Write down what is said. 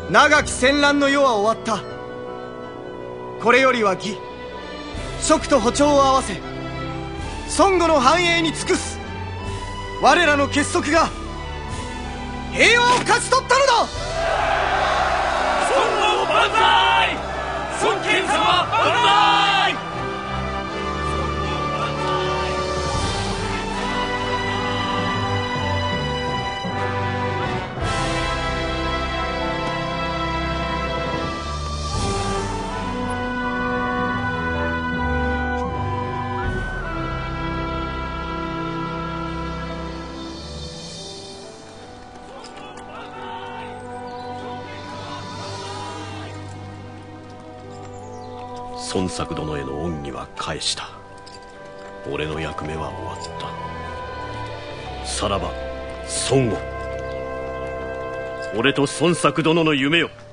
長き戦乱の世は終わった。これよりは義、蜀と歩調を合わせ孫悟の繁栄に尽くす我らの結束が平和を勝ち取ったのだ。 孫悟万歳！孫権様万歳！ 孫作殿への恩義は返した。俺の役目は終わった。さらば孫悟、俺と孫作殿の夢よ。